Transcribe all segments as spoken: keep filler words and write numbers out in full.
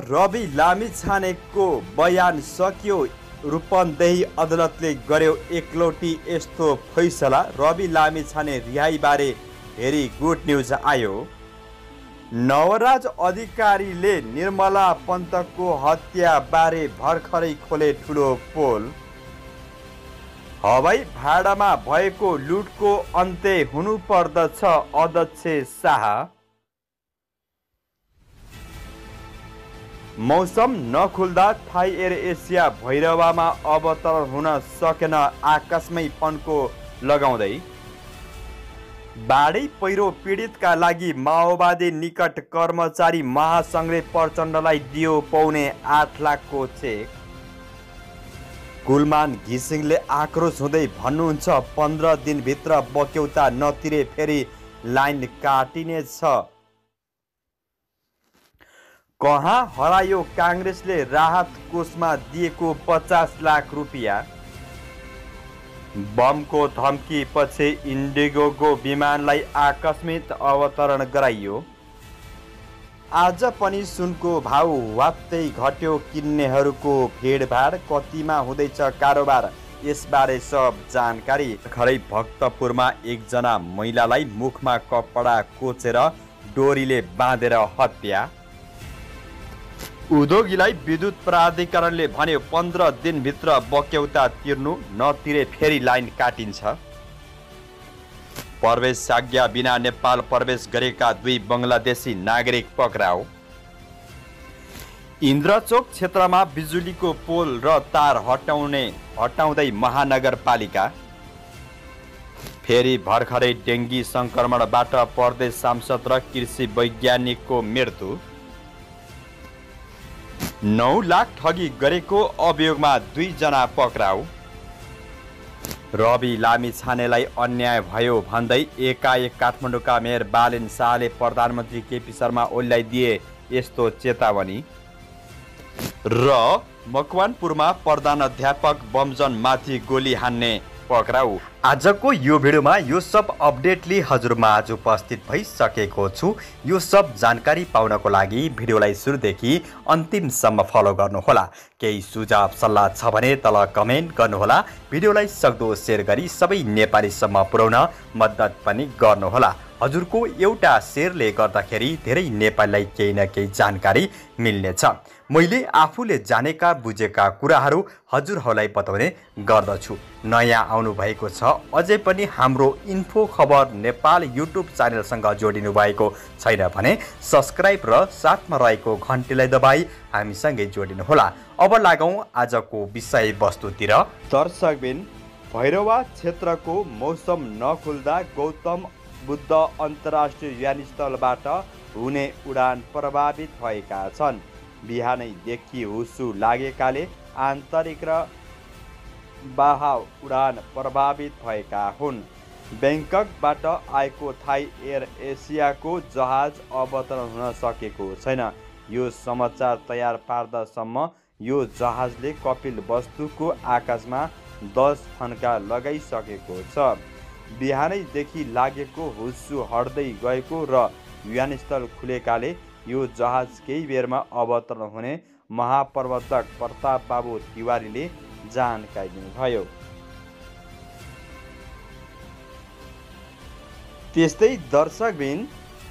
रवि लामिछानेको बयान सकियो। रूपन्देही अदालतले गर्यो एकलौटी यस्तो फैसला। रवि लामिछाने रिहाईबारे भेरी गुड न्युज आयो। नवराज अधिकारीले निर्मला पन्तको हत्याबारे भर्खरै खोले ठुलो पोल। हवाई भाडामा भएको लुटको अन्त्य हुनुपर्दछ अध्यक्ष शाह। मौसम नखुल्दा थाई एयर एसिया भैरवामा अवतरण हुन सकेन आकाशमै पन्को लगाउँदै। बाढी पहिरो पीडितका लागि माओवादी निकट कर्मचारी महासङ्घले प्रचण्डलाई दियो पौने आठ लाखको चेक। कुलमान घिसिङले आक्रोश हुँदै भन्नुहुन्छ पन्ध्र दिनभित्र बक्यौता नतिरे फेरि लाइन काटिनेछ। कहाँ हरायो काङ्ग्रेसले राहत कोषमा दिएको पचास लाख रुपियाँ। बमको धम्की पछि इन्डिगोको विमानलाई आकस्मिक अवतरण गराइयो। आज पनि सुनको भाउ वात्तै घट्यो। किन्नेहरूको भिडभाड कतिमा हुँदैछ कारोबार, यसबारे सब जानकारी। खरै भक्तपुरमा एकजना महिलालाई मुखमा कपडा कोचेर डोरीले बाँधेर हत्या। उद्योगीलाई विद्युत प्राधिकरणले भन्यो पन्ध्र दिनभित्र बक्यौता तिर्नु, नतिरे फेरि लाइन काटिन्छ। प्रवेशाज्ञा बिना नेपाल प्रवेश गरेका दुई बङ्गलादेशी नागरिक पक्राउ। इन्द्रचोक क्षेत्रमा बिजुलीको पोल र तार हटाउने हटाउँदै महानगरपालिका। फेरि भर्खरै डेङ्गी सङ्क्रमणबाट प्रदेश सांसद र कृषि वैज्ञानिकको मृत्यु। नौ लाख ठगी गरेको अभियोगमा दुईजना पक्राउ। रवि लामिछानेलाई अन्याय भयो भन्दै एकाएक काठमाडौँका मेयर बालेन शाहले प्रधानमन्त्री केपी शर्मा ओलीलाई दिए यस्तो चेतावनी। र मकवानपुरमा प्रधानाध्यापक बमजनमाथि गोली हान्ने पक्राउ। आजको यो भिडियोमा यो सब अपडेटले हजुरमाझ उपस्थित भइसकेको छु। यो सब जानकारी पाउनको लागि भिडियोलाई सुरुदेखि अन्तिमसम्म फलो गर्नुहोला। केही सुझाव सल्लाह छ भने तल कमेन्ट गर्नुहोला। भिडियोलाई सक्दो सेयर गरी सबै नेपालीसम्म पुर्याउन मद्दत पनि गर्नुहोला। हजुरको एउटा सेयरले गर्दाखेरि धेरै नेपालीलाई केही न केही जानकारी मिल्नेछ। मैले आफूले जानेका बुझेका कुराहरू हजुरहरूलाई बताउने गर्दछु। नयाँ आउनु भएको छ अझै पनि हाम्रो इन्फो खबर नेपाल युट्युब च्यानलसँग जोडिनु भएको छैन भने सब्सक्राइब र साथमा रहेको घन्टीलाई दबाई हामीसँगै जोडिनुहोला। अब लागौँ आजको विषयवस्तुतिर। दर्शकबिन, भैरवा क्षेत्रको मौसम नखुल्दा गौतम बुद्ध अन्तर्राष्ट्रिय विमानस्थलबाट हुने उडान प्रभावित भएका छन्। बिहानैदेखि हुस्सु लागेकाले आन्तरिक र बाह्य उडान प्रभावित भएका हुन्। ब्याङ्ककबाट आएको थाई एयर एसियाको जहाज अवतरण हुन सकेको छैन। यो समाचार तयार पार्दासम्म यो जहाजले कपिलवस्तुको आकाशमा दस फन्का लगाइसकेको छ। बिहानैदेखि लागेको हुस्सु हट्दै गएको र विमानस्थल खुलेकाले यो जहाज केही बेरमा अवतरण हुने महाप्रबन्धक प्रताप बाबु तिवारीले जानकारी दिनुभयो। त्यस्तै दर्शकबिन,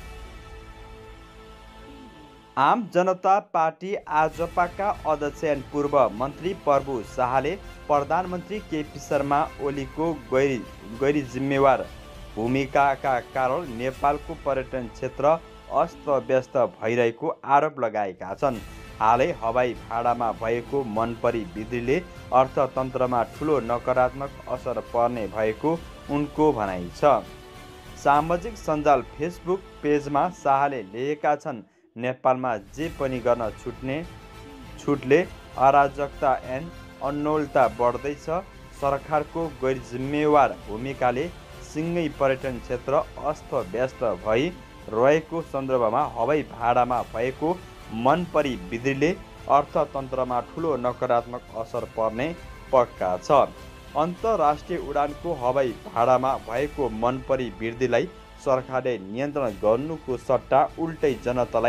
आम जनता पार्टी आजपाका अध्यक्ष पूर्व मन्त्री प्रभु शाहले प्रधानमन्त्री केपी शर्मा ओलीको गैर गैर जिम्मेवार भूमिकाका कारण नेपालको पर्यटन क्षेत्र अस्तव्यस्त भइरहेको आरोप लगाएका छन्। हालै हवाई भाडामा भएको मनपरी बिक्रीले अर्थतन्त्रमा ठुलो नकारात्मक असर पर्ने भएको उनको भनाइ छ। सामाजिक सञ्जाल फेसबुक पेजमा शाहले लेखेका छन्, नेपालमा जे पनि गर्न छुट्ने छुटले अराजकता एन अन्योलता बढ्दैछ। सरकारको गैर जिम्मेवार भूमिकाले सिँगै पर्यटन क्षेत्र अस्तव्यस्त भई रहेको सन्दर्भमा हवाई भाडामा भएको मनपरी बिक्रीले अर्थतन्त्रमा ठुलो नकारात्मक असर पर्ने पक्का छ। अन्तर्राष्ट्रिय उडानको हवाई भाडामा भएको मनपरी वृद्धिलाई सरकारले नियन्त्रण गर्नुको सट्टा उल्टै जनतालाई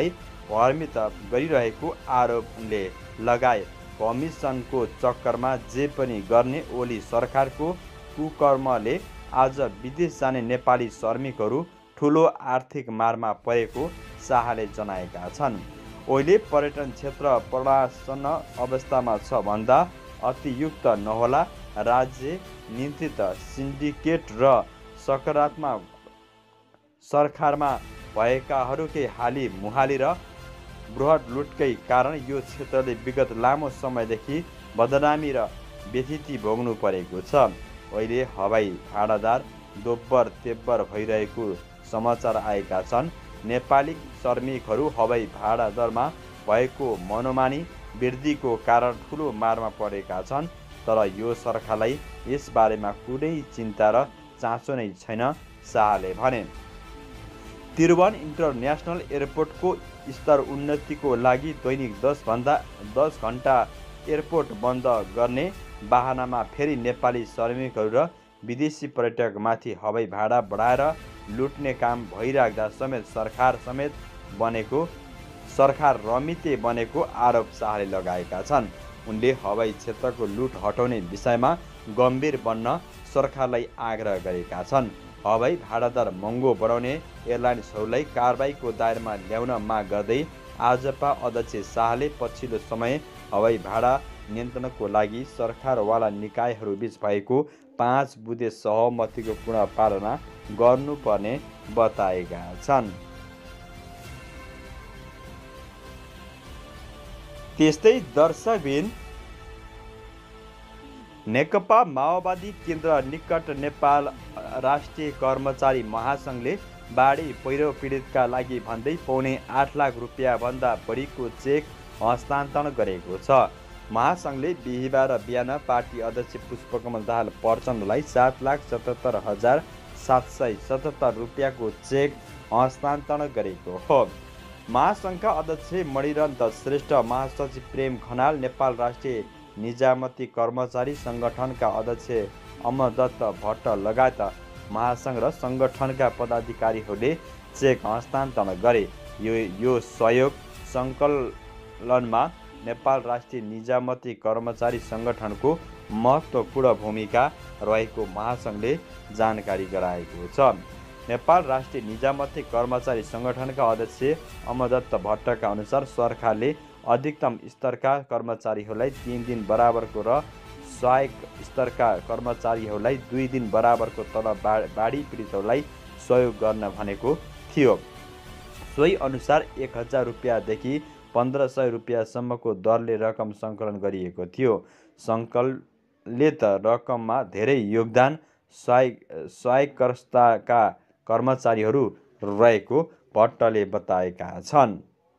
भ्रमित गरिरहेको आरोप उनले लगाए। कमिसनको चक्करमा जे पनि गर्ने ओली सरकारको कुकर्मले आज विदेश जाने नेपाली श्रमिकहरू ठुलो आर्थिक मारमा परेको शाहले जनाएका छन्। ओली पर्यटन क्षेत्र प्रशासन अवस्थामा छ भन्दा अतियुक्त नहोला। राज्य नियन्त्रित सिन्डिकेट र सकारात्मक सरकारमा भएकाहरूकै हाली मुहाली र बृहत लुटकै कारण यो क्षेत्रले विगत लामो समयदेखि बदनामी र व्यथिति भोग्नु परेको छ। अहिले हवाई भाडादार दोब्बर तेब्बर भइरहेको समाचार आएका छन्। नेपाली श्रमिकहरू हवाई भाडा दरमा भएको मनोमानी वृद्धिको कारण ठुलो मारमा परेका छन्। तर यो सरकारलाई यसबारेमा कुनै चिन्ता र चासो नै छैन, शाहले भने। त्रिभुवन इन्टरनेसनल एयरपोर्टको स्तर उन्नतिको लागि दैनिक दस भन्दा दस घन्टा एयरपोर्ट बन्द गर्ने बाहनामा फेरि नेपाली श्रमिकहरू र विदेशी पर्यटकमाथि हवाई भाडा बढाएर लुट्ने काम भइराख्दा समेत सरकार समेत बनेको सरकार रमिते बनेको आरोप शाहले लगाएका छन्। उनले हवाई क्षेत्रको लुट हटाउने विषयमा गम्भीर बन्न सरकारलाई आग्रह गरेका छन्। हवाई भाडादर महँगो बढाउने एयरलाइन्सहरूलाई कारबाहीको दायरामा ल्याउन माग गर्दै आजपा अध्यक्ष शाहले पछिल्लो समय हवाई भाडा नियन्त्रणको लागि सरकारवाला निकायहरूबीच भएको पाँच बुँदे सहमतिको पुनः पालना गर्नुपर्ने बताएका छन्। त्यस्तै दर्शकबिन नेकपा माओवादी केन्द्र निकट नेपाल राष्ट्रिय कर्मचारी महासङ्घले बाढी पहिरो पीडितका लागि भन्दै पौने आठ लाख रुपियाँ भन्दा बढीको चेक हस्तान्तरण गरेको छ। महासङ्घले बिहिबार बिहान पार्टी अध्यक्ष पुष्पकमल दाहाल प्रचण्डलाई सात लाख सतहत्तर हजार सात सय सतहत्तर रुपियाँको चेक हस्तान्तरण गरेको हो। महासङ्घका अध्यक्ष मणिरन्त श्रेष्ठ, महासचिव प्रेम खनाल, नेपाल राष्ट्रिय निजामती कर्मचारी सङ्गठनका अध्यक्ष अमरदत्त भट्ट लगायत महासङ्घ र सङ्गठनका पदाधिकारीहरूले चेक हस्तान्तरण गरे। यो यो सहयोग सङ्कलनमा नेपाल राष्ट्रिय निजामती कर्मचारी सङ्गठनको महत्त्वपूर्ण भूमिका रहेको महासङ्घले जानकारी गराएको छ। नेपाल राष्ट्रिय निजामती कर्मचारी सङ्गठनका अध्यक्ष अमरदत्त भट्टका अनुसार सरकारले अधिकतम स्तरका कर्मचारीहरूलाई तीन दिन बराबरको र सहायक स्तरका कर्मचारीहरूलाई दुई दिन बराबरको तलब बाढी पीडितहरूलाई सहयोग गर्न भनेको थियो। सोही अनुसार एक हजार रुपियाँदेखि पन्ध्र सय रुपियाँसम्मको दरले रकम सङ्कलन गरिएको थियो। सङ्कलनले त रकममा धेरै योगदान सहायक सहायकर्ताका कर्मचारीहरू रहेको भट्टले बताएका छन्।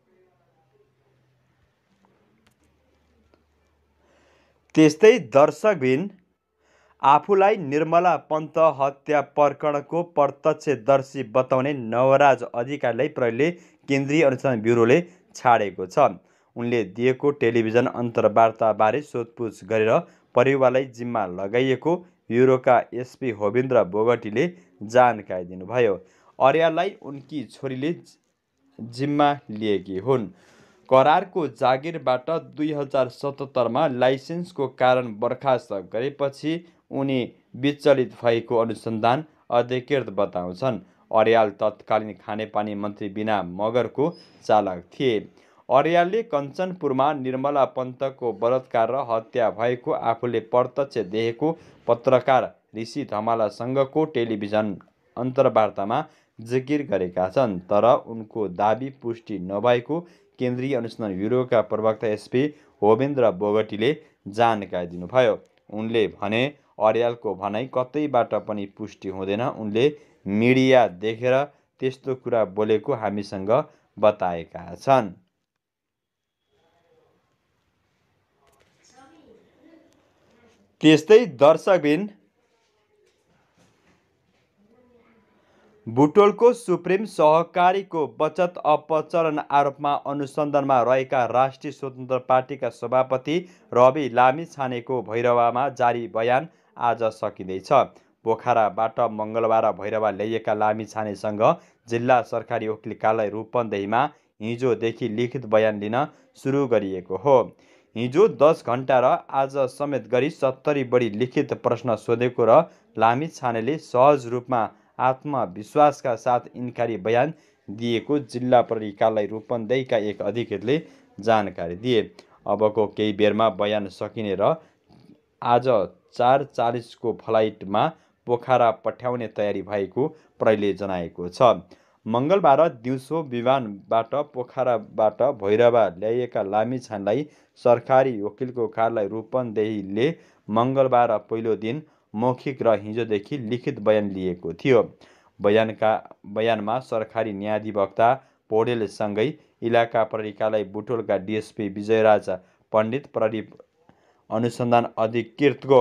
त्यस्तै दर्शकबिन आफूलाई निर्मला पन्त हत्या प्रकरणको प्रत्यक्षदर्शी बताउने नवराज अधिकारीलाई प्रहरीले केन्द्रीय अनुसन्धान ब्युरोले छाडेको छ। उनले दिएको टेलिभिजन अन्तर्वार्ताबारे सोधपुछ गरेर परिवारलाई जिम्मा लगाइएको ब्युरोका एसपी होविन्द्र बोगटीले जानकारी दिनुभयो। अर्याललाई उनकी छोरीले जिम्मा लिएकी हुन्। करारको जागिरबाट दुई हजार सतहत्तरमा लाइसेन्सको कारण बर्खास्त गरेपछि उनी विचलित भएको अनुसन्धान अधिकृत बताउँछन्। अर्याल तत्कालीन खानेपानी मन्त्री बिना मगरको चालक थिए। अर्यालले कञ्चनपुरमा निर्मला पन्तको बलात्कार र हत्या भएको आफूले प्रत्यक्ष देखेको पत्रकार ऋषि धमालासँगको टेलिभिजन अन्तर्वार्तामा जिकिर गरेका छन्। तर उनको दाबी पुष्टि नभएको केन्द्रीय अनुसन्धान ब्युरोका प्रवक्ता एसपी होविन्द्र बोगटीले जानकारी दिनुभयो। उनले भने अर्यालको भनाइ कतैबाट पनि पुष्टि हुँदैन। उनले मिडिया देखेर त्यस्तो कुरा बोलेको हामीसँग बताएका छन्। त्यस्तै दर्शकबिन बुटोलको सुप्रिम सहकारीको बचत अपचलन आरोपमा अनुसन्धानमा रहेका राष्ट्रिय स्वतन्त्र पार्टीका सभापति रवि लामिछानेको भैरवामा जारी बयान आज सकिँदैछ। पोखराबाट मङ्गलबार भैरवा ल्याइएका लामिछानेसँग जिल्ला सरकारी वकिल कार्यालय रूपन्देहीमा हिजोदेखि लिखित बयान लिन सुरु गरिएको हो। हिजो दस घण्टा र आज समेत गरी सत्तरी बढी लिखित प्रश्न सोधेको र लामिछानेले सहज रूपमा आत्मविश्वासका साथ इन्कारी बयान दिएको जिल्ला प्रहरी कार्यालय रूपन्देहीका एक अधिकृतले जानकारी दिए। अबको केही बेरमा बयान सकिने र आज चार चालिसको फ्लाइटमा पोखरा पठाउने तयारी भएको प्रहरीले जनाएको छ। मङ्गलबार दिउँसो विमानबाट पोखराबाट भैरवा ल्याइएका लामिछानेलाई सरकारी वकिलको कार्यालय रूपन्देहीले मङ्गलबार पहिलो दिन मौखिक र हिजोदेखि लिखित बयान लिएको थियो। बयानका बयानमा सरकारी न्यायाधिवक्ता पौडेलसँगै इलाका प्रहरी कार्यालय बुटोलका डिएसपी विजयराज पण्डित, प्रहरी अनुसन्धान अधिकृतको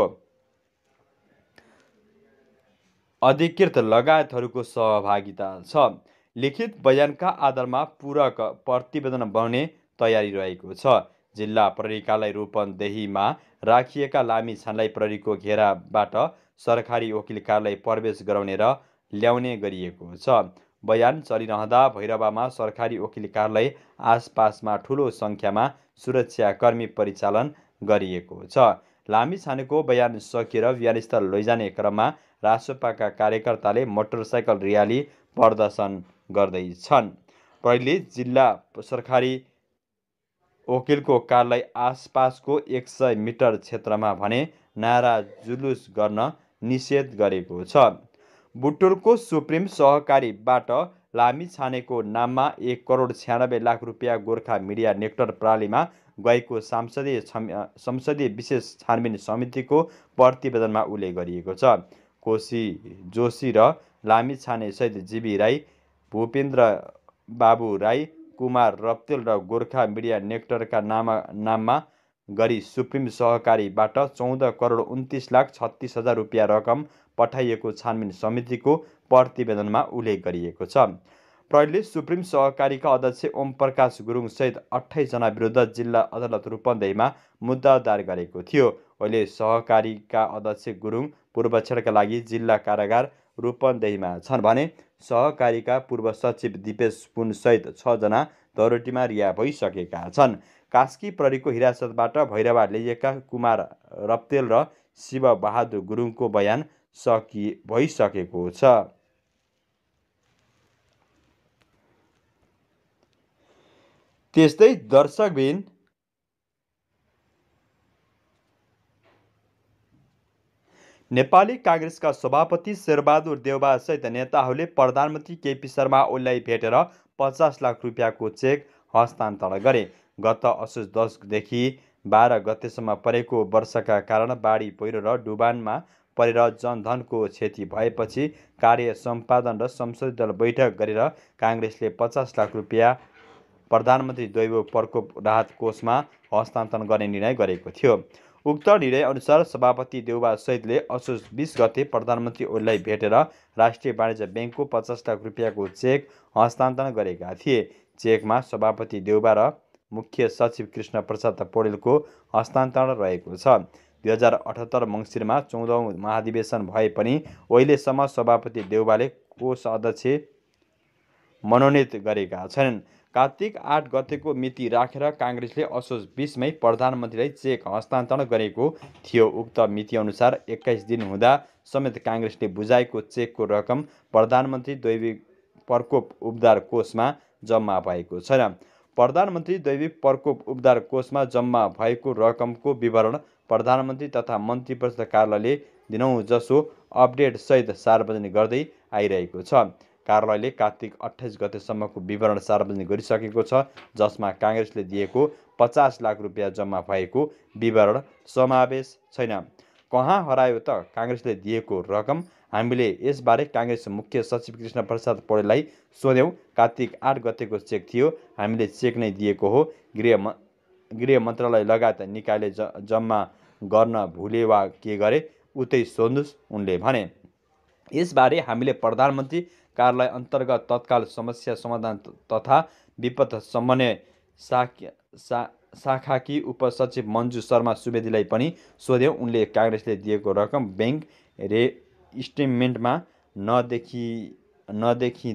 अधिकृत लगायतहरूको सहभागिता छ। लिखित बयानका आधारमा पूरक प्रतिवेदन बनाउने तयारी रहेको छ। जिल्ला प्रहरी कार्यालय रूपन्देहीमा राखिएका लामिछानेलाई प्रहरीको घेराबाट सरकारी वकिल कार्यालय प्रवेश गराउने र ल्याउने गरिएको छ। बयान चलिरहँदा भैरवामा सरकारी वकिल कार्यालय आसपासमा ठूलो सङ्ख्यामा सुरक्षाकर्मी परिचालन गरिएको छ। लामिछानेको बयान सकिएर विमानस्थल लैजाने क्रममा रासोपाका कार्यकर्ताले मोटरसाइकल र्याली प्रदर्शन गर्दैछन्। प्रहरीले जिल्ला सरकारी वकिलको कार्यालय आसपासको एक सय मिटर क्षेत्रमा भने नारा जुलुस गर्न निषेध गरेको छ। बुटोलको सुप्रिम सहकारीबाट लामिछानेको नाममा एक करोड छ्यानब्बे लाख रुपियाँ गोर्खा मिडिया नेटवर्क प्रणालीमा गएको संसदीय संसदीय विशेष छानबिन समितिको प्रतिवेदनमा उल्लेख गरिएको छ। कोशी जोशी र लामिछानेसहित जीवी राई, भूपेन्द्र बाबु राई, कुमार रप्तेल र गोर्खा मिडिया नेटवर्कका नाम नाममा गरी सुप्रिम सहकारीबाट चौध करोड उन्तिस लाख छत्तिस हजार रुपियाँ रकम पठाइएको छानबिन समितिको प्रतिवेदनमा उल्लेख गरिएको छ। प्रहरीले सुप्रिम सहकारीका अध्यक्ष ओम प्रकाश गुरुङ सहित अठाइस जना विरुद्ध जिल्ला अदालत रूपन्देहीमा मुद्दा दायर गरेको थियो। अहिले सहकारीका अध्यक्ष गुरुङ पूर्वक्षणका लागि जिल्ला कारागार रूपन्देहीमा छन् भने सहकारीका पूर्व सचिव दिपेश पुन सहित छ जना दरोटीमा रिहा भइसकेका छन्। कास्की प्रहरीको हिरासतबाट भैरवा ल्याइएका कुमार रप्तेल र शिव बहादुर गुरुङको बयान सकि भइसकेको छ। त्यस्तै दर्शकबिन नेपाली काङ्ग्रेसका सभापति शेरबहादुर देउबा सहित नेताहरूले प्रधानमन्त्री केपी शर्मा ओलीलाई भेटेर पचास लाख रुपियाँको चेक हस्तान्तरण गरे। गत असोज दसदेखि बाह्र गतेसम्म परेको वर्षाका कारण बाढी पहिरो र डुबानमा परेर जनधनको क्षति भएपछि कार्य सम्पादन र संसदीय दल बैठक गरेर काङ्ग्रेसले पचास लाख रुपियाँ प्रधानमन्त्री दैव प्रकोप राहत कोषमा हस्तान्तरण गर्ने निर्णय गरेको थियो। उक्त निर्णय अनुसार सभापति देउबा सहितले असोज बिस गते प्रधानमन्त्री ओलीलाई भेटेर राष्ट्रिय वाणिज्य ब्याङ्कको पचास लाख रुपियाँको चेक हस्तान्तरण गरेका थिए। चेकमा सभापति देउबा र मुख्य सचिव कृष्ण प्रसाद पौडेलको हस्तान्तरण रहेको छ। दुई हजार अठहत्तर मङ्सिरमा चौधौँ महाधिवेशन भए पनि अहिलेसम्म सभापति देउबाले कोष अध्यक्ष मनोनित गरेका छैनन्। कार्तिक आठ गतेको मिति राखेर काङ्ग्रेसले असोज बिसमै प्रधानमन्त्रीलाई चेक हस्तान्तरण गरेको थियो। उक्त मितिअनुसार एक्काइस दिन हुँदा समेत काङ्ग्रेसले बुझाएको चेकको रकम प्रधानमन्त्री दैवी प्रकोप उपचार कोषमा जम्मा भएको छैन। प्रधानमन्त्री दैवी प्रकोप उपचार कोषमा जम्मा भएको रकमको विवरण प्रधानमन्त्री तथा मन्त्री परिषद कार्यालयले दिनौँ जसो अपडेटसहित सार्वजनिक गर्दै आइरहेको छ। कार्यालयले कार्तिक अट्ठाइस गतेसम्मको विवरण सार्वजनिक गरिसकेको छ, जसमा काङ्ग्रेसले दिएको पचास लाख रुपियाँ जम्मा भएको विवरण समावेश छैन। कहाँ हरायो त काङ्ग्रेसले दिएको रकम? हामीले यसबारे काङ्ग्रेस मुख्य सचिव कृष्ण प्रसाद पौडेललाई सोध्यौँ। कार्तिक आठ गतेको चेक थियो, हामीले चेक नै दिएको हो। गृह म गृह मन्त्रालय लगायत निकायले ज जम्मा गर्न भुले वा के गरे उतै सोध्नुहोस्, उनले भने। यसबारे हामीले प्रधानमन्त्री कार्यालय अन्तर्गत तत्काल समस्या समाधान तथा विपद समन्वय शाखा सा शाखाकी उपसचिव मन्जु शर्मा सुवेदीलाई पनि सोध्यौँ। उनले काङ्ग्रेसले दिएको रकम ब्याङ्क रे स्टेटमेन्टमा नदेखि नदेखिँदा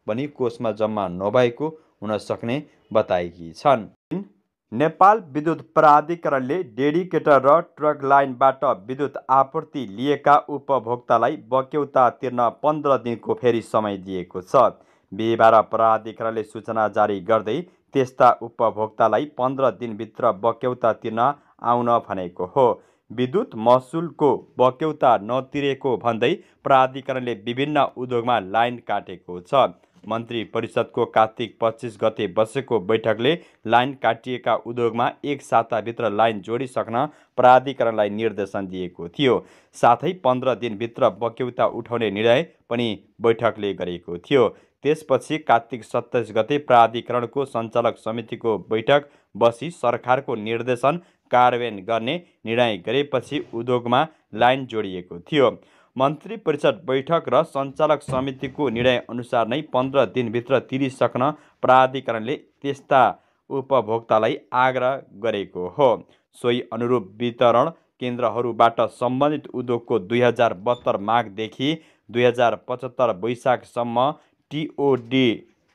पनि कोषमा जम्मा नभएको हुन सक्ने बताएकी छन्। नेपाल विद्युत प्राधिकरणले डेडिकेटर र ट्रक लाइनबाट विद्युत आपूर्ति लिएका उपभोक्तालाई बक्यौता तिर्न पन्ध्र दिनको फेरि समय दिएको छ। बिहिबार प्राधिकरणले सूचना जारी गर्दै त्यस्ता उपभोक्तालाई पन्ध्र दिनभित्र बक्यौता तिर्न आउन भनेको हो। विद्युत महसुलको बक्यौता नतिरेको भन्दै प्राधिकरणले विभिन्न उद्योगमा लाइन काटेको छ। मन्त्री परिषदको कार्तिक पच्चिस गते बसेको बैठकले लाइन काटिएका उद्योगमा एक साताभित्र लाइन जोडिसक्न प्राधिकरणलाई निर्देशन दिएको थियो। साथै पन्ध्र दिनभित्र बक्यौता उठाउने निर्णय पनि बैठकले गरेको थियो। त्यसपछि कार्तिक सत्ताइस गते प्राधिकरणको सञ्चालक समितिको बैठक बसी सरकारको निर्देशन कार्यान्वयन गर्ने निर्णय गरेपछि उद्योगमा लाइन जोडिएको थियो। मन्त्री परिषद बैठक र सञ्चालक समितिको निर्णय अनुसार नै पन्ध्र दिनभित्र तिरिसक्न प्राधिकरणले त्यस्ता उपभोक्तालाई आग्रह गरेको हो। सोही अनुरूप वितरण केन्द्रहरूबाट सम्बन्धित उद्योगको दुई हजार बहत्तर माघदेखि दुई हजार पचहत्तर वैशाखसम्म टिओडी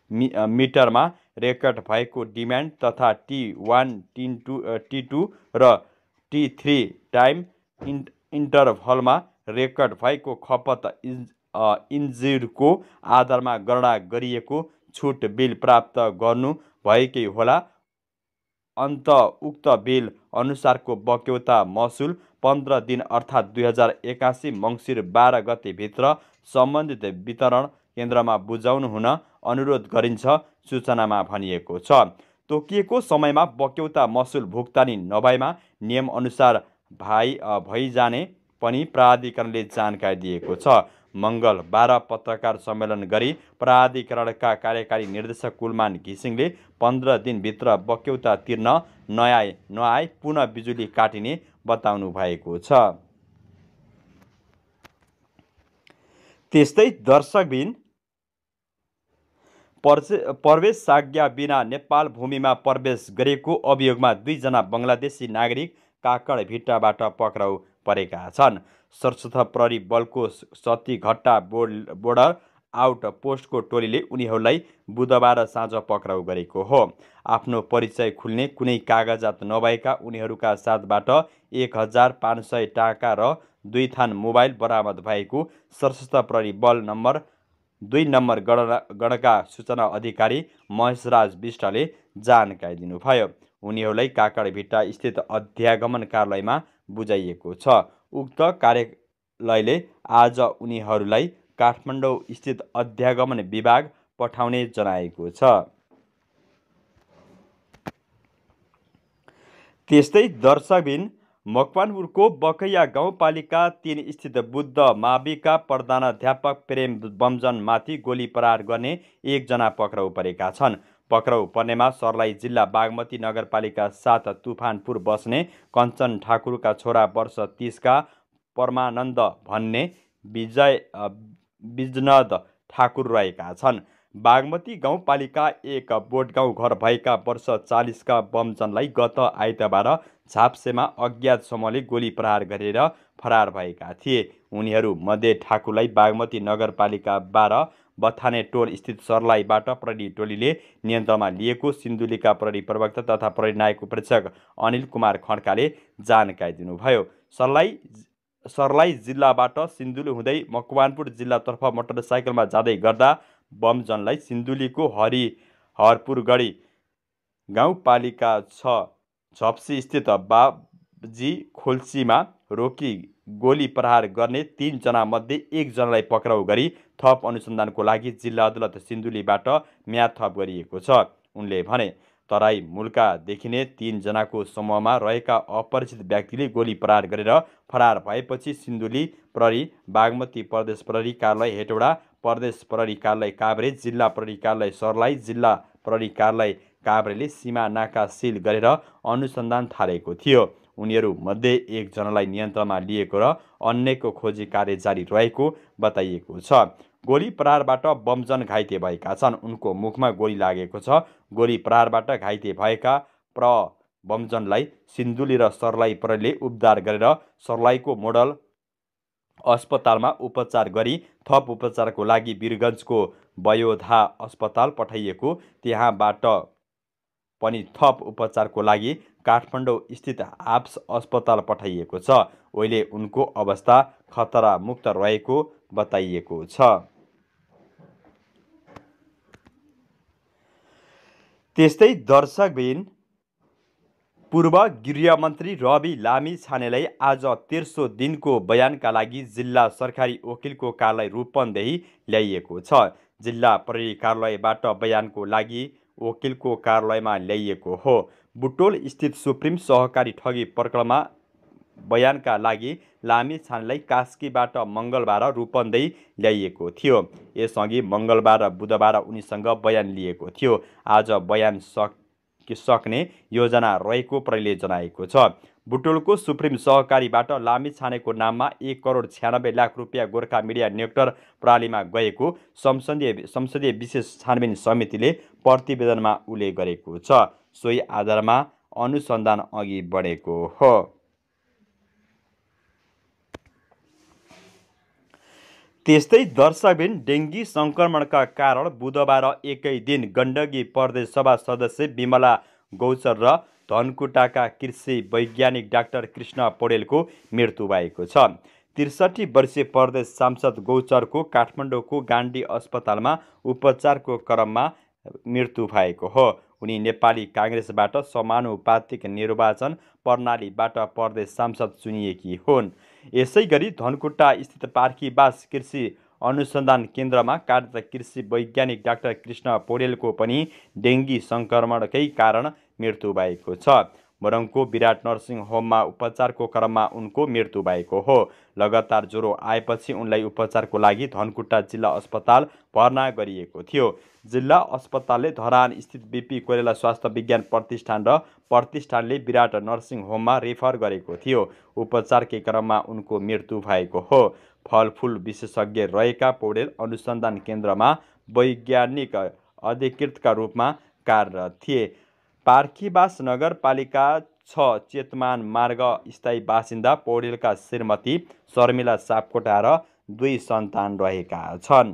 मिटरमा रेकर्ड भएको डिमान्ड तथा T one T two T two र टी थ्री टाइम इन्टरभलमा रेकर्ड भएको खपत इन्जिनको आधारमा गणना गरिएको छुट बिल प्राप्त गर्नु भएकै होला। अन्त उक्त बिल अनुसारको बक्यौता महसुल पन्ध्र दिन अर्थात् दुई हजार एकासी मङ्सिर बाह्र गतेभित्र सम्बन्धित वितरण केन्द्रमा बुझाउनु हुन अनुरोध गरिन्छ, सूचनामा भनिएको छ। तोकिएको समयमा बक्यौता महसुल भुक्तानी नभएमा नियमअनुसार भाइ भइजाने पनि प्राधिकरणले जानकारी दिएको छ। मङ्गलबार पत्रकार सम्मेलन गरी प्राधिकरणका कार्यकारी निर्देशक कुलमान घिसिङले पन्ध्र दिनभित्र बक्यौता तिर्न नआए नआए पुनः बिजुली काटिने बताउनु भएको छ। त्यस्तै दर्शकबिन प्रवेशाज्ञा बिना नेपाल भूमिमा प्रवेश गरेको अभियोगमा दुईजना बङ्गलादेशी नागरिक काकडभिट्टाबाट पक्राउ परेका छन्। सशस्त्र प्रहरी बलको सतीघट्टा बोर्डर आउट पोस्टको टोलीले उनीहरूलाई बुधबार साँझ पक्राउ गरेको हो। आफ्नो परिचय खुल्ने कुनै कागजात नभएका उनीहरूका साथबाट एक हजार पाँच सय टाका र दुई थान मोबाइल बरामद भएको सशस्त्र प्रहरी बल नम्बर दुई नम्बर गणना गणका सूचना अधिकारी महेशराज विष्टले जानकारी दिनुभयो। उनीहरूलाई काकडभिट्टा स्थित अध्यागमन कार्यालयमा बुझाइएको छ। उक्त कार्यालयले आज उनीहरूलाई काठमाडौँ स्थित अध्यागमन विभाग पठाउने जनाएको छ। त्यस्तै दर्शकबिन मकवानपुरको बकैया गाउँपालिका तीन स्थित बुद्ध माविका प्रधानाध्यापक प्रेम बमजनमाथि गोली प्रहार गर्ने एकजना पक्राउ परेका छन्। पक्राउ पर्नेमा सर्लाही जिल्ला बागमती नगरपालिका सात तुफानपुर बस्ने कञ्चन ठाकुरका छोरा वर्ष तीसका परमानन्द भन्ने विजय बिजनद ठाकुर रहेका छन्। बागमती गाउँपालिका एक बोटगाउँ घर भएका वर्ष चालिसका बमजनलाई गत आइतबार झाप्सेमा अज्ञात समूहले गोली प्रहार गरेर फरार भएका थिए। उनीहरू मध्ये ठाकुरलाई बागमती नगरपालिका बाह्र बथाने टोल स्थित सर्लाहीबाट प्रहरी टोलीले नियन्त्रणमा लिएको सिन्धुलीका प्रहरी प्रवक्ता तथा प्रहरी नायक उपरीक्षक अनिल कुमार खड्काले जानकारी दिनुभयो। सर्लाही सर्लाही जिल्लाबाट सिन्धुली हुँदै मकवानपुर जिल्लातर्फ मोटरसाइकलमा जाँदै गर्दा बमजनलाई सिन्धुलीको हरिहरपुरगढी गाउँपालिका छ झप्सी स्थित बाबजी खोल्सीमा रोकी गोली प्रहार गर्ने तीनजना मध्ये एकजनालाई पक्राउ गरी थप अनुसन्धानको लागि जिल्ला अदालत सिन्धुलीबाट म्याद थप गरिएको छ। उनले भने तराई मुलका देखिने तीनजनाको समूहमा रहेका अपरिचित व्यक्तिले गोली प्रहार गरेर फरार भएपछि सिन्धुली प्रहरी, बागमती प्रदेश प्रहरी कार्यालय हेटौडा, प्रदेश प्रहरी कार्यालय काभ्रे, जिल्ला प्रहरी कार्यालय सर्लाही, जिल्ला प्रहरी कार्यालय काभ्रेले सीमा नाका सिल गरेर अनुसन्धान थालेको थियो। उनीहरू मध्ये एकजनालाई नियन्त्रणमा लिएको र अन्यको खोजी कार्य जारी रहेको बताइएको छ। गोली प्रहारबाट बमजन घाइते भएका छन्। उनको मुखमा गोली लागेको छ। गोली प्रहारबाट घाइते भएका प्र बमजनलाई सिन्धुली र सर्लाही प्रहरीले उद्धार गरेर सर्लाहीको मोडल अस्पतालमा उपचार गरी थप उपचारको लागि वीरगञ्जको वयोधा अस्पताल पठाइएको, त्यहाँबाट पनि थप उपचारको लागि काठमाडौँ स्थित आप्स अस्पताल पठाइएको छ। अहिले उनको अवस्था खतरामुक्त रहेको बताइएको छ। त्यस्तै दर्शकबिन, पूर्व गृहमन्त्री रवि लामिछानेलाई आज तेर्सो दिनको बयानका लागि जिल्ला सरकारी वकिलको कार्यालय रूपन्देही ल्याइएको छ। जिल्ला प्रहरी कार्यालयबाट बयानको लागि वकिलको कार्यालयमा ल्याइएको हो। बुटोल स्थित सुप्रिम सहकारी ठगी प्रकरणमा बयानका लागि लामिछानेलाई कास्कीबाट मङ्गलबार रूपन्देही ल्याइएको थियो। यसअघि मङ्गलबार र बुधबार उनीसँग बयान लिएको थियो। आज बयान सक सक्ने योजना रहेको प्रहरीले जनाएको छ। बुटोलको सुप्रिम सहकारीबाट लामिछानेको नाममा एक करोड छ्यानब्बे लाख रुपियाँ गोर्खा मिडिया नेटवर्क प्रणालीमा गएको संसदीय संसदीय विशेष छानबिन समितिले प्रतिवेदनमा उल्लेख गरेको छ। सोही आधारमा अनुसन्धान अघि बढेको हो। त्यस्तै दर्शकबिन, डेङ्गी सङ्क्रमणका कारण बुधबार एकै दिन गण्डकी प्रदेश सभा सदस्य विमला गौचर र धनकुटाका कृषि वैज्ञानिक डाक्टर कृष्ण पौडेलको मृत्यु भएको छ। त्रिसठी वर्षीय प्रदेश सांसद गौचरको काठमाडौँको गान्धी अस्पतालमा उपचारको क्रममा मृत्यु भएको हो। उनी नेपाली काङ्ग्रेसबाट समानुपातिक निर्वाचन प्रणालीबाट प्रदेश सांसद चुनिएकी हुन्। यसै गरी धनकुटा स्थित पार्कीबास कृषि अनुसन्धान केन्द्रमा कार्यरत कृषि वैज्ञानिक डाक्टर कृष्ण पौडेलको पनि डेङ्गी सङ्क्रमणकै कारण मृत्यु भएको छ। मोरङको विराट नर्सिङ होममा उपचारको क्रममा उनको मृत्यु भएको हो। लगातार ज्वरो आएपछि उनलाई उपचारको लागि धनकुटा जिल्ला अस्पताल भर्ना गरिएको थियो। जिल्ला अस्पतालले धरान स्थित बिपी कोइराला स्वास्थ्य विज्ञान प्रतिष्ठान र प्रतिष्ठानले विराट नर्सिङ होममा रेफर गरेको थियो। उपचारकै क्रममा उनको मृत्यु भएको हो। फलफुल विशेषज्ञ रहेका पौडेल अनुसन्धान केन्द्रमा वैज्ञानिक अधिकृतका रूपमा कार्यरत थिए। पार्कीबास नगरपालिका छ चेतमान मार्ग स्थायी बासिन्दा पौडेलका श्रीमती शर्मिला सापकोटा र दुई सन्तान रहेका छन्।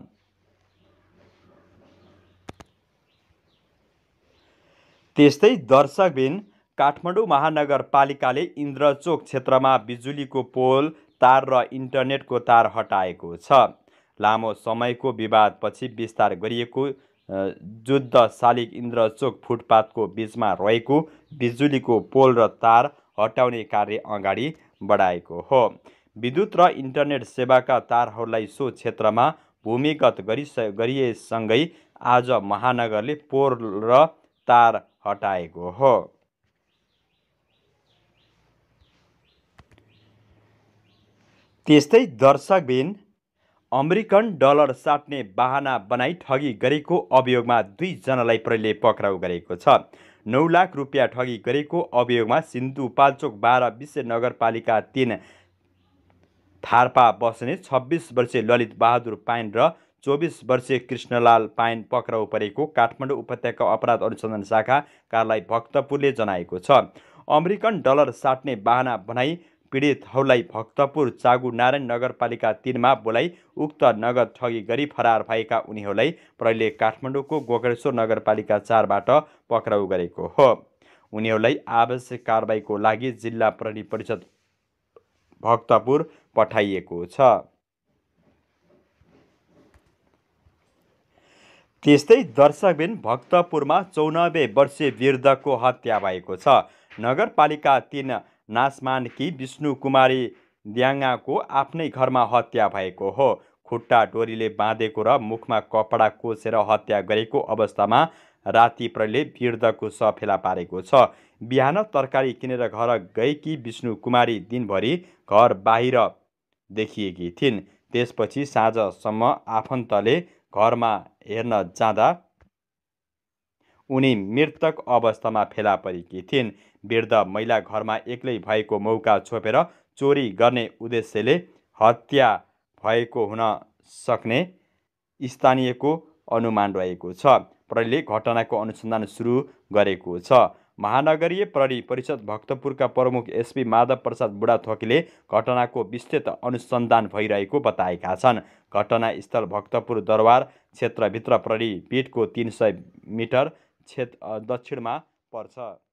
त्यस्तै दर्शकबिन, काठमाडौँ महानगरपालिकाले इन्द्रचोक क्षेत्रमा बिजुलीको पोल, तार र इन्टरनेटको तार हटाएको छ। लामो समयको विवादपछि विस्तार गरिएको जुद्ध शालिग इन्द्रचोक फुटपाथको बीचमा रहेको बिजुलीको पोल र तार हटाउने कार्य अगाडि बढाएको हो। विद्युत र इन्टरनेट सेवाका तारहरूलाई सो क्षेत्रमा भूमिगत गरिएसँगै आज महानगरले पोल र तार हटाएको हो। त्यस्तै दर्शकबिन, अमेरिकन डलर साट्ने बहाना बनाई ठगी गरेको अभियोगमा दुईजनालाई प्रहरीले पक्राउ गरेको छ। नौ लाख रुपियाँ ठगी गरेको अभियोगमा सिन्धुपाल्चोक बाह्र विश्व नगरपालिका तीन थार्पा बस्ने छब्बिस वर्षीय ललित बहादुर पाइन र चौबिस वर्षीय कृष्णलाल पाइन पक्राउ परेको काठमाडौँ उपत्यका अपराध अनुसन्धान शाखा कार्यालय भक्तपुरले जनाएको छ। अमेरिकन डलर साट्ने बहाना बनाई पीडितहरूलाई भक्तपुर चागु नारायण नगरपालिका तीनमा बोलाई उक्त नगद ठगी गरी फरार भएका उनीहरूलाई प्रहरीले काठमाडौँको गोकर्णेश्वर नगरपालिका चारबाट पक्राउ गरेको हो। उनीहरूलाई आवश्यक कारबाहीको लागि जिल्ला प्रहरी परिषद भक्तपुर पठाइएको छ। त्यस्तै दर्शकबिन, भक्तपुरमा चौरानब्बे वर्षीय वृद्धको हत्या भएको छ। नगरपालिका तीन नासमानकी विष्णु कुमारी द्याङ्गाको आफ्नै घरमा हत्या भएको हो। खुट्टा डोरीले बाँधेको र मुखमा कपडा कोसेर हत्या गरेको अवस्थामा राति प्रहरीले वृद्धको शव फेला पारेको छ। बिहान तरकारी किनेर घर गएकी विष्णु कुमारी दिनभरि घर बाहिर देखिएकी थिइन्। त्यसपछि साँझसम्म आफन्तले घरमा हेर्न जाँदा उनी मृतक अवस्थामा फेला परेकी थिइन्। वृद्ध महिला घरमा एक्लै भएको मौका छोपेर चोरी गर्ने उद्देश्यले हत्या भएको हुन सक्ने स्थानीयको अनुमान रहेको छ। प्रहरीले घटनाको अनुसन्धान सुरु गरेको छ। महानगरीय प्रहरी परिषद भक्तपुरका प्रमुख एसपी माधव प्रसाद बुढाथोकीले घटनाको विस्तृत अनुसन्धान भइरहेको बताएका छन्। घटनास्थल भक्तपुर दरबार क्षेत्रभित्र प्रहरी पिटको तीन सय मिटर क्षेत्र दक्षिणमा पर्छ।